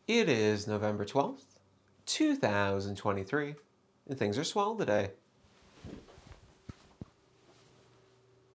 It is November 12th, 2023, and things are swell today.